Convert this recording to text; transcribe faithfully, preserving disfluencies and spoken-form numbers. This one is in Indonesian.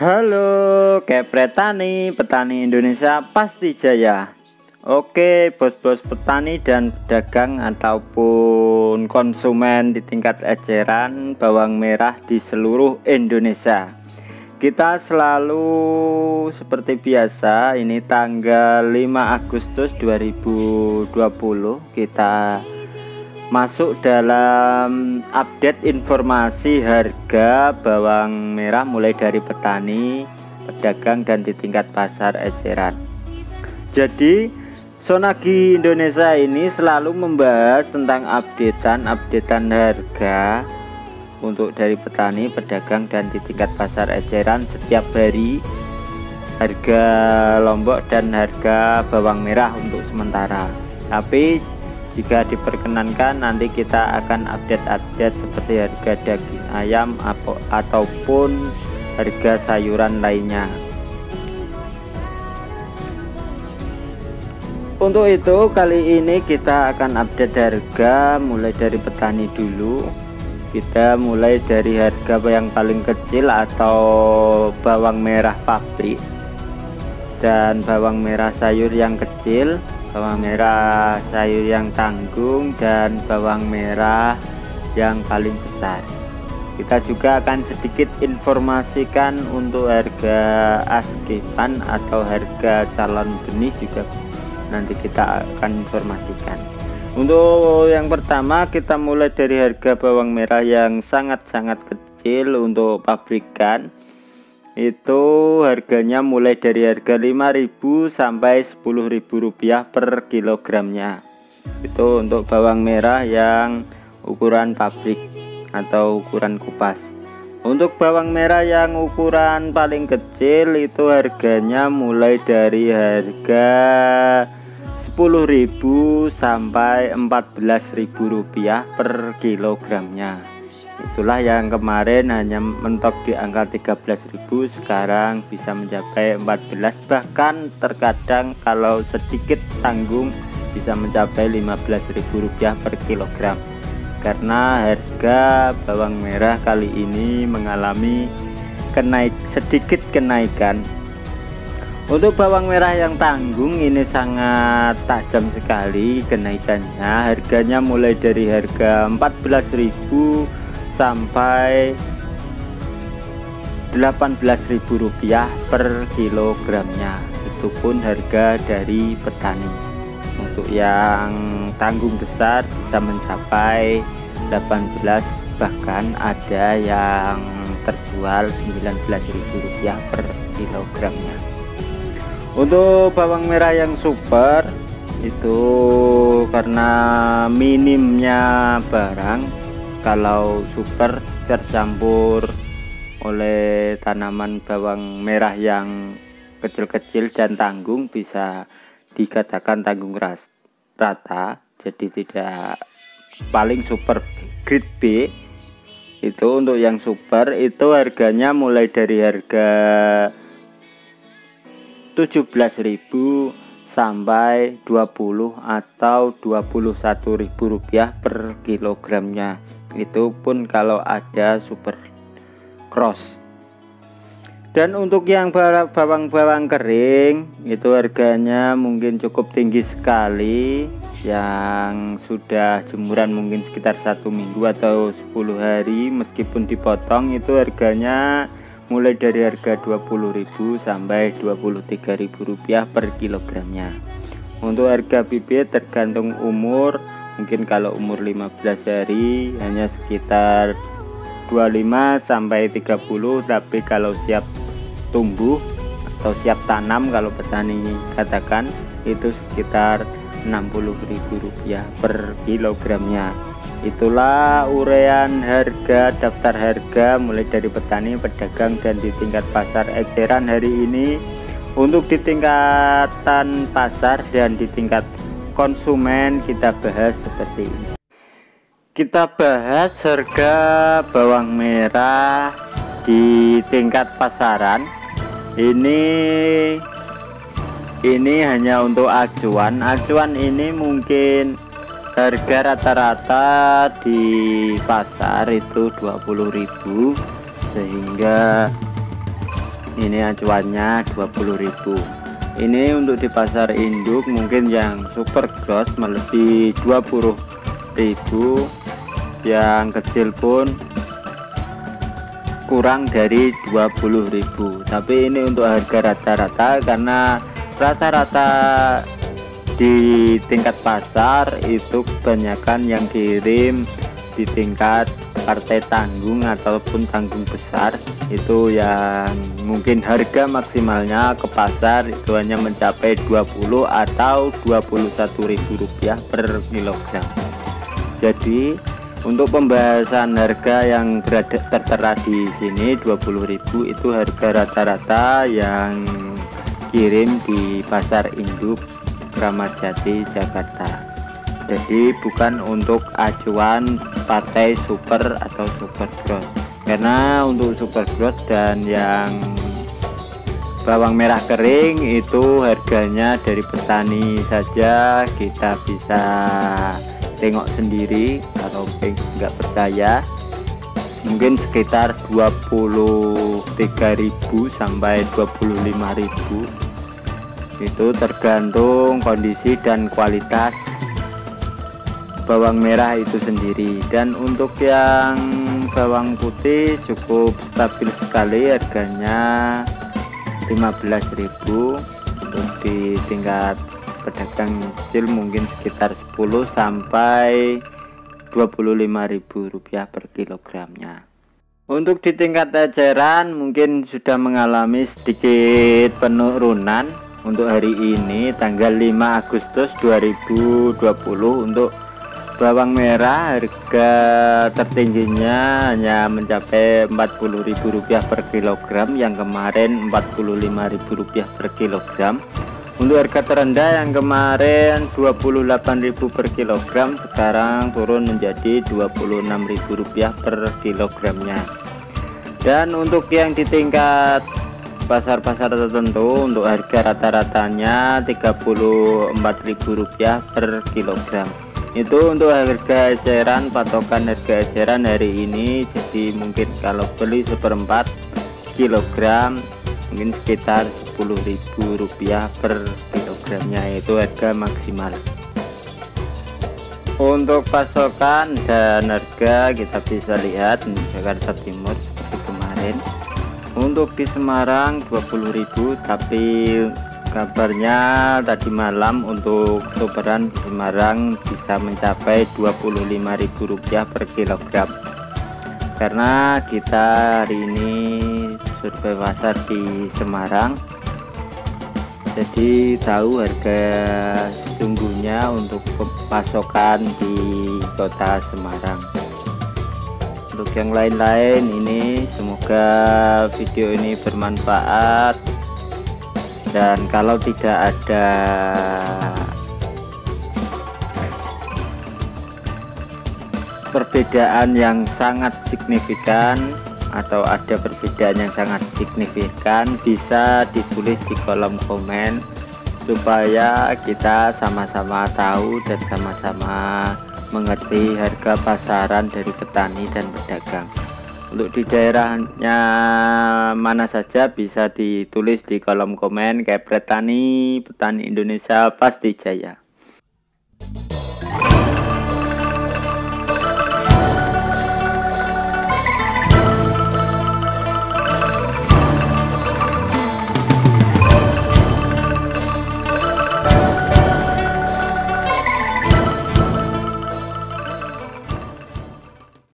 Halo, Kepret Tani, petani Indonesia pasti jaya. Oke, bos-bos petani dan pedagang ataupun konsumen di tingkat eceran bawang merah di seluruh Indonesia. Kita selalu seperti biasa, ini tanggal lima Agustus dua ribu dua puluh kita masuk dalam update informasi harga bawang merah mulai dari petani, pedagang dan di tingkat pasar eceran. Jadi Sonagi Indonesia ini selalu membahas tentang updatean-updatean harga untuk dari petani, pedagang dan di tingkat pasar eceran setiap hari, harga Lombok dan harga bawang merah untuk sementara. Tapi jika diperkenankan nanti kita akan update-update seperti harga daging ayam ataupun harga sayuran lainnya. Untuk itu kali ini kita akan update harga mulai dari petani dulu. Kita mulai dari harga yang paling kecil atau bawang merah pabrik dan bawang merah sayur yang kecil, bawang merah sayur yang tanggung dan bawang merah yang paling besar. Kita juga akan sedikit informasikan untuk harga askepan atau harga calon benih juga nanti kita akan informasikan. Untuk yang pertama kita mulai dari harga bawang merah yang sangat-sangat kecil untuk pabrikan. Itu harganya mulai dari harga lima ribu sampai sepuluh ribu rupiah per kilogramnya. Itu untuk bawang merah yang ukuran pabrik atau ukuran kupas. Untuk bawang merah yang ukuran paling kecil itu harganya mulai dari harga sepuluh ribu sampai empat belas ribu rupiah per kilogramnya. Itulah yang kemarin hanya mentok di angka tiga belas ribu, sekarang bisa mencapai empat belas, bahkan terkadang kalau sedikit tanggung bisa mencapai lima belas ribu rupiah per kilogram. Karena harga bawang merah kali ini mengalami kenaik sedikit kenaikan. Untuk bawang merah yang tanggung ini sangat tajam sekali kenaikannya. Harganya mulai dari harga empat belas ribu sampai delapan belas ribu rupiah per kilogramnya. Itu pun harga dari petani. Untuk yang tanggung besar bisa mencapai delapan belas, bahkan ada yang terjual sembilan belas ribu rupiah per kilogramnya. Untuk bawang merah yang super itu karena minimnya barang, kalau super tercampur oleh tanaman bawang merah yang kecil-kecil dan tanggung bisa dikatakan tanggung ras, rata, jadi tidak paling super grade B. Itu untuk yang super itu harganya mulai dari harga tujuh belas ribu sampai dua puluh atau dua puluh satu ribu rupiah per kilogramnya. Itu pun kalau ada super cross. Dan untuk yang bawang-bawang kering itu harganya mungkin cukup tinggi sekali, yang sudah jemuran mungkin sekitar satu minggu atau sepuluh hari, meskipun dipotong itu harganya mulai dari harga dua puluh ribu sampai dua puluh tiga ribu rupiah per kilogramnya. Untuk harga bibit tergantung umur, mungkin kalau umur lima belas hari hanya sekitar dua puluh lima sampai tiga puluh, tapi kalau siap tumbuh atau siap tanam kalau petani katakan itu sekitar enam puluh ribu rupiah per kilogramnya. Itulah urean harga, daftar harga mulai dari petani, pedagang dan di tingkat pasar eceran hari ini. Untuk di tingkatan pasar dan di tingkat konsumen kita bahas seperti ini. Kita bahas harga bawang merah di tingkat pasaran. Ini ini hanya untuk acuan. Acuan ini mungkin harga rata-rata di pasar itu dua puluh ribu, sehingga Ini acuannya dua puluh ribu. Ini untuk di pasar induk mungkin yang super gross melebihi dua puluh ribu, yang kecil pun kurang dari dua puluh ribu. Tapi ini untuk harga rata-rata, karena rata-rata di tingkat pasar itu kebanyakan yang kirim di tingkat partai tanggung ataupun tanggung besar, itu yang mungkin harga maksimalnya ke pasar itu hanya mencapai dua puluh atau dua puluh satu ribu rupiah per kilogram. Jadi untuk pembahasan harga yang berada tertera di sini dua puluh ribu itu harga rata-rata yang kirim di pasar induk Kramat Jati Jakarta. Jadi bukan untuk acuan partai super atau super gross, karena untuk super gross dan yang bawang merah kering itu harganya dari petani saja kita bisa tengok sendiri. Kalau nggak percaya mungkin sekitar dua puluh tiga ribu sampai dua puluh lima ribu, itu tergantung kondisi dan kualitas bawang merah itu sendiri. Dan untuk yang bawang putih cukup stabil sekali, harganya lima belas ribu. Untuk di tingkat pedagang kecil mungkin sekitar sepuluh sampai dua puluh lima ribu rupiah per kilogramnya. Untuk di tingkat eceran mungkin sudah mengalami sedikit penurunan. Untuk hari ini tanggal lima Agustus dua ribu dua puluh, untuk bawang merah harga tertingginya hanya mencapai empat puluh ribu rupiah per kilogram, yang kemarin empat puluh lima ribu rupiah per kilogram. Untuk harga terendah yang kemarin dua puluh delapan ribu per kilogram, sekarang turun menjadi dua puluh enam ribu rupiah per kilogramnya. Dan untuk yang di tingkat pasar-pasar tertentu untuk harga rata-ratanya tiga puluh empat ribu rupiah per kilogram. Itu untuk harga eceran, patokan harga eceran hari ini. Jadi mungkin kalau beli seperempat kilogram mungkin sekitar sepuluh ribu rupiah per kilogramnya, itu harga maksimal. Untuk pasokan dan harga kita bisa lihat di Jakarta Timur seperti kemarin. Untuk di Semarang dua puluh ribu, tapi kabarnya tadi malam untuk superan di Semarang bisa mencapai dua puluh lima ribu rupiah per kilogram. Karena kita hari ini survei pasar di Semarang, jadi tahu harga sesungguhnya untuk pasokan di kota Semarang. Untuk yang lain-lain ini semoga video ini bermanfaat, dan kalau tidak ada perbedaan yang sangat signifikan atau ada perbedaan yang sangat signifikan bisa ditulis di kolom komen supaya kita sama-sama tahu dan sama-sama mengerti harga pasaran dari petani dan pedagang. Untuk di daerahnya mana saja bisa ditulis di kolom komen. Kayak petani petani Indonesia pasti jaya.